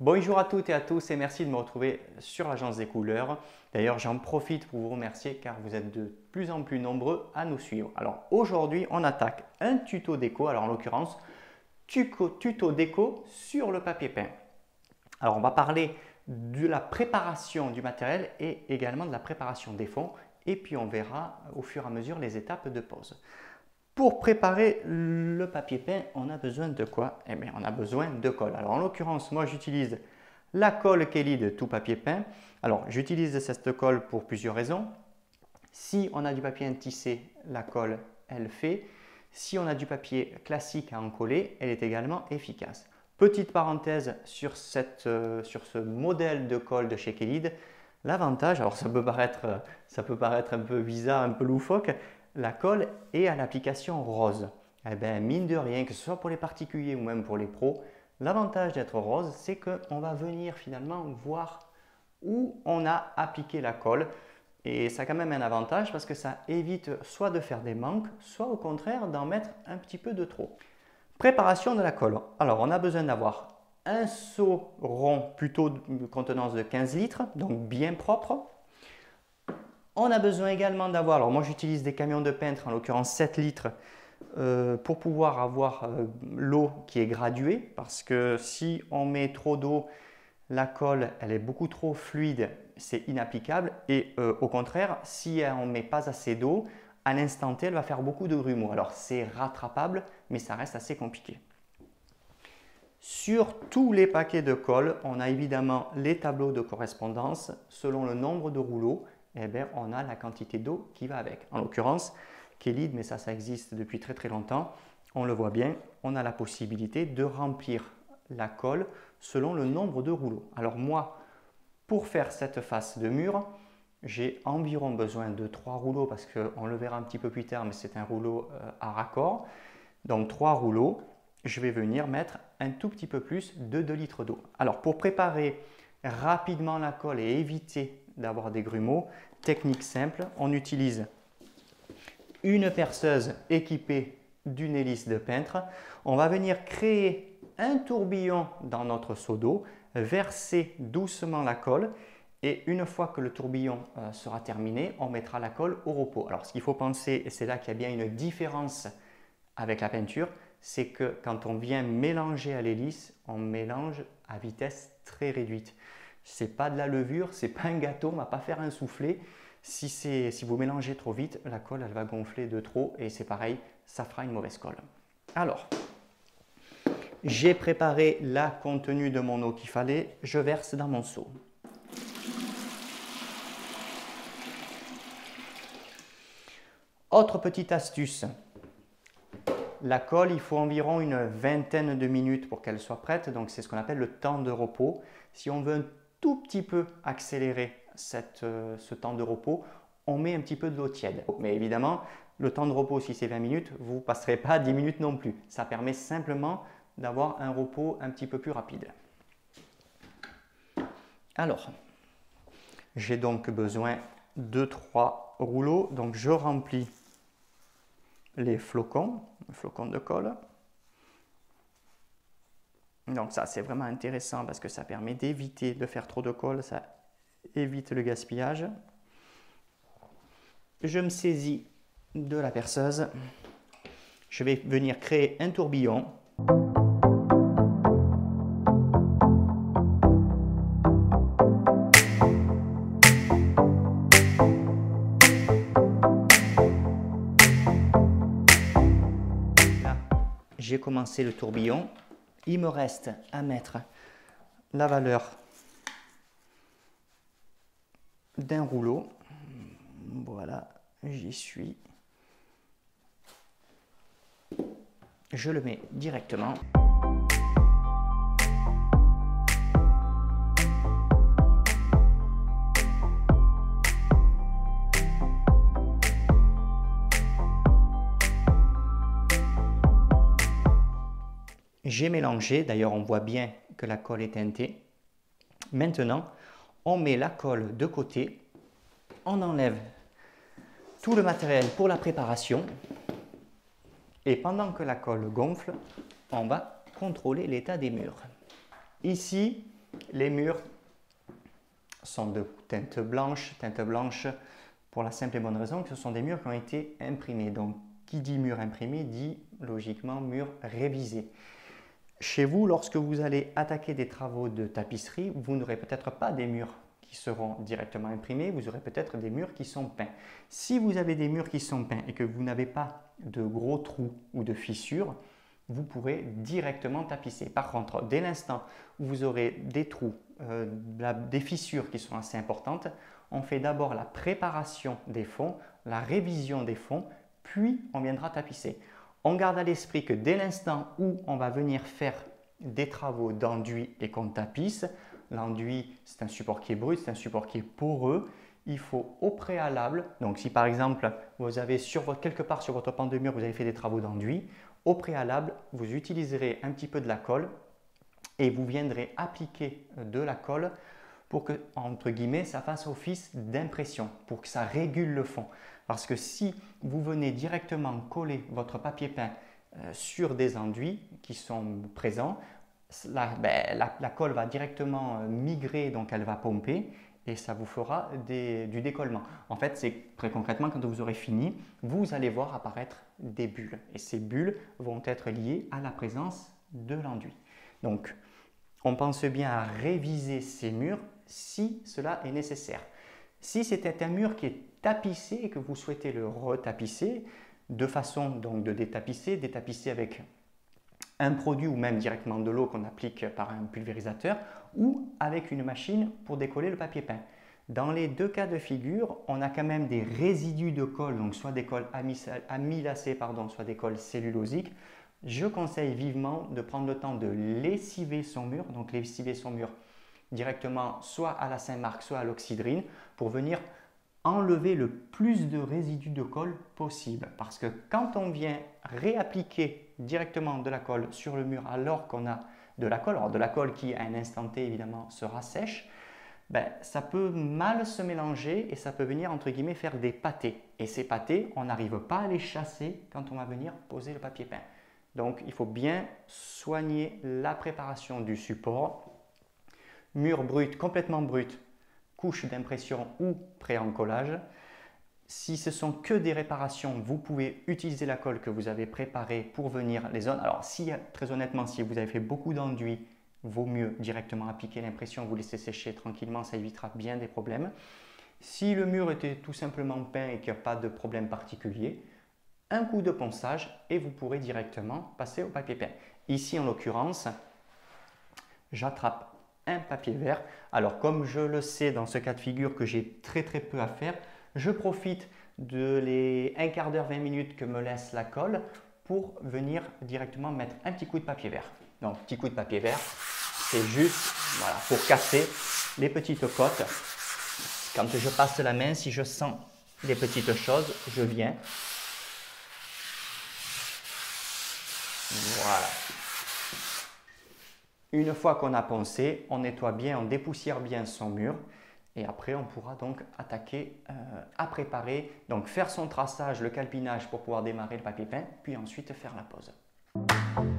Bonjour à toutes et à tous et merci de me retrouver sur l'Agence des couleurs. D'ailleurs, j'en profite pour vous remercier car vous êtes de plus en plus nombreux à nous suivre. Alors aujourd'hui, on attaque un tuto déco, alors en l'occurrence, tuto déco sur le papier peint. Alors on va parler de la préparation du matériel et également de la préparation des fonds et puis on verra au fur et à mesure les étapes de pose. Pour préparer le papier peint, on a besoin de quoi? Eh bien, on a besoin de colle. Alors, en l'occurrence, moi, j'utilise la colle Kelly Tout Papier Peint. Alors, j'utilise cette colle pour plusieurs raisons. Si on a du papier intissé, la colle, elle fait. Si on a du papier classique à encoller, elle est également efficace. Petite parenthèse sur ce modèle de colle de chez Kelly. L'avantage, alors ça peut paraître un peu bizarre, un peu loufoque, la colle est à l'application rose. Eh bien, mine de rien, que ce soit pour les particuliers ou même pour les pros, l'avantage d'être rose, c'est qu'on va venir finalement voir où on a appliqué la colle. Et ça a quand même un avantage parce que ça évite soit de faire des manques, soit au contraire d'en mettre un petit peu de trop. Préparation de la colle. Alors, on a besoin d'avoir un seau rond plutôt de contenance de 15 litres, donc bien propre. On a besoin également d'avoir, alors moi j'utilise des camions de peintre, en l'occurrence 7 litres, pour pouvoir avoir l'eau qui est graduée, parce que si on met trop d'eau, la colle elle est beaucoup trop fluide, c'est inapplicable, et au contraire, si on ne met pas assez d'eau, à l'instant T, elle va faire beaucoup de grumeaux. Alors c'est rattrapable, mais ça reste assez compliqué. Sur tous les paquets de colle, on a évidemment les tableaux de correspondance selon le nombre de rouleaux. Eh bien, on a la quantité d'eau qui va avec. En l'occurrence, Kelly, mais ça existe depuis très longtemps, on le voit bien, on a la possibilité de remplir la colle selon le nombre de rouleaux. Alors moi, pour faire cette face de mur, j'ai environ besoin de 3 rouleaux parce qu'on le verra un petit peu plus tard, mais c'est un rouleau à raccord. Donc 3 rouleaux, je vais venir mettre un tout petit peu plus de 2 litres d'eau. Alors pour préparer rapidement la colle et éviter d'avoir des grumeaux, technique simple, on utilise une perceuse équipée d'une hélice de peintre. On va venir créer un tourbillon dans notre seau d'eau, verser doucement la colle et une fois que le tourbillon sera terminé, on mettra la colle au repos. Alors ce qu'il faut penser, et c'est là qu'il y a bien une différence avec la peinture, c'est que quand on vient mélanger à l'hélice, on mélange à vitesse très réduite. Ce n'est pas de la levure, ce n'est pas un gâteau, on ne va pas faire un soufflé. Si vous mélangez trop vite, la colle elle va gonfler de trop et c'est pareil, ça fera une mauvaise colle. Alors, j'ai préparé la contenue de mon eau qu'il fallait, je verse dans mon seau. Autre petite astuce, la colle, il faut environ une vingtaine de minutes pour qu'elle soit prête, donc c'est ce qu'on appelle le temps de repos. Si on veut un tout petit peu accélérer ce temps de repos, on met un petit peu de l'eau tiède. Mais évidemment, le temps de repos, si c'est 20 minutes, vous ne passerez pas 10 minutes non plus. Ça permet simplement d'avoir un repos un petit peu plus rapide. Alors, j'ai donc besoin de 3 rouleaux. Donc, je remplis les flocons de colle. Donc ça, c'est vraiment intéressant parce que ça permet d'éviter de faire trop de colle, ça évite le gaspillage. Je me saisis de la perceuse. Je vais venir créer un tourbillon. Là, j'ai commencé le tourbillon. Il me reste à mettre la valeur d'un rouleau. Voilà, j'y suis. Je le mets directement. J'ai mélangé, d'ailleurs on voit bien que la colle est teintée. Maintenant, on met la colle de côté, on enlève tout le matériel pour la préparation et pendant que la colle gonfle, on va contrôler l'état des murs. Ici, Les murs sont de teinte blanche pour la simple et bonne raison que ce sont des murs qui ont été imprimés. Donc, qui dit mur imprimé dit logiquement mur révisé. Chez vous, lorsque vous allez attaquer des travaux de tapisserie, vous n'aurez peut-être pas des murs qui seront directement imprimés, vous aurez peut-être des murs qui sont peints. Si vous avez des murs qui sont peints et que vous n'avez pas de gros trous ou de fissures, vous pourrez directement tapisser. Par contre, dès l'instant où vous aurez des trous, des fissures qui sont assez importantes, on fait d'abord la préparation des fonds, la révision des fonds, puis on viendra tapisser. On garde à l'esprit que dès l'instant où on va venir faire des travaux d'enduit et qu'on tapisse, l'enduit c'est un support qui est brut, c'est un support qui est poreux, il faut au préalable, donc si par exemple vous avez quelque part sur votre pan de mur, vous avez fait des travaux d'enduit, au préalable, vous utiliserez un petit peu de la colle et vous viendrez appliquer de la colle pour que, entre guillemets, ça fasse office d'impression, pour que ça régule le fond. Parce que si vous venez directement coller votre papier peint sur des enduits qui sont présents, la colle va directement migrer, donc elle va pomper et ça vous fera du décollement. En fait, c'est très concrètement, quand vous aurez fini, vous allez voir apparaître des bulles. Et ces bulles vont être liées à la présence de l'enduit. Donc, on pense bien à réviser ces murs si cela est nécessaire. Si c'était un mur qui est tapissé et que vous souhaitez le retapisser, de façon donc de détapisser avec un produit ou même directement de l'eau qu'on applique par un pulvérisateur ou avec une machine pour décoller le papier peint. Dans les deux cas de figure, on a quand même des résidus de colle, donc soit des colles amylacées, soit des colles cellulosiques. Je conseille vivement de prendre le temps de lessiver son mur, donc lessiver son mur directement soit à la Saint-Marc, soit à l'oxydrine pour venir enlever le plus de résidus de colle possible. Parce que quand on vient réappliquer directement de la colle sur le mur alors qu'on a de la colle, alors de la colle qui à un instant T évidemment sera sèche, ça peut mal se mélanger et ça peut venir entre guillemets faire des pâtés. Et ces pâtés, on n'arrive pas à les chasser quand on va venir poser le papier peint. Donc il faut bien soigner la préparation du support. Mur brut, complètement brut, couche d'impression ou pré-encollage. Si ce sont que des réparations, vous pouvez utiliser la colle que vous avez préparée pour venir les zones. Alors très honnêtement, si vous avez fait beaucoup d'enduit, vaut mieux directement appliquer l'impression, vous laisser sécher tranquillement, ça évitera bien des problèmes. Si le mur était tout simplement peint et qu'il n'y a pas de problème particulier, un coup de ponçage et vous pourrez directement passer au papier peint. Ici en l'occurrence, j'attrape un papier vert. Alors comme je le sais dans ce cas de figure que j'ai très peu à faire, je profite de les 1/4 d'heure, 20 minutes que me laisse la colle pour venir directement mettre un petit coup de papier vert. Donc petit coup de papier vert, c'est juste pour casser les petites cotes. Quand je passe la main, si je sens des petites choses, je viens. Voilà. Une fois qu'on a poncé, on nettoie bien, on dépoussière bien son mur et après on pourra donc attaquer à préparer, donc faire son traçage, le calpinage pour pouvoir démarrer le papier peint, puis ensuite faire la pose.